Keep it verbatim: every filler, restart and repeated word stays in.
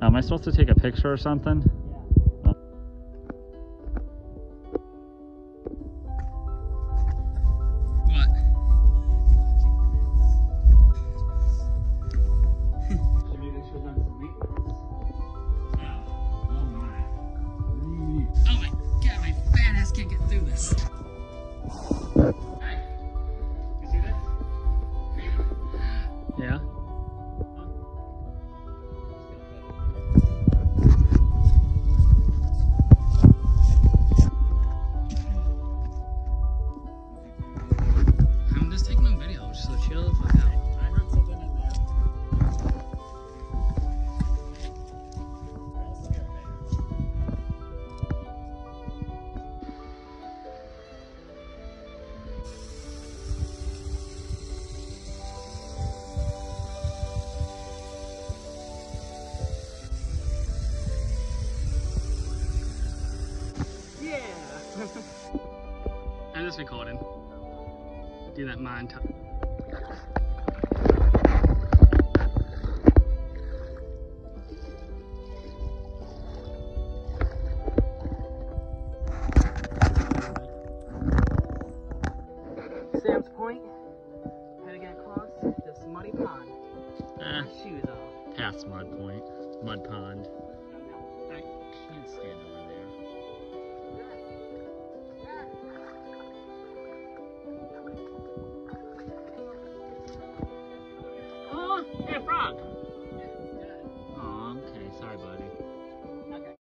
Am I supposed to take a picture or something? Yeah. What? Maybe they should have done some maintenance. Oh my. Oh my god, my fat ass can't get through this. Hey, you see this? Yeah? I'm just taking a video, just so chill the fuck out. I heard something in there. I'm just recording. Do that montage. Sam's Point. Had to get across this muddy pond. Eh, My shoes off. past Mud Point, Mud Pond.